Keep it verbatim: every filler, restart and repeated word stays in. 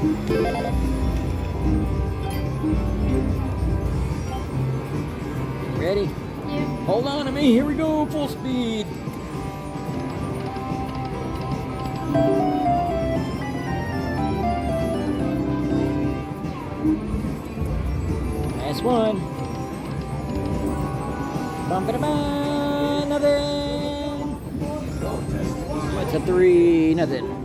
Ready? Yeah. Hold on to me. Here we go. Full speed. Last one. Bum, ba, da, ba, nothing. What's a three? Nothing.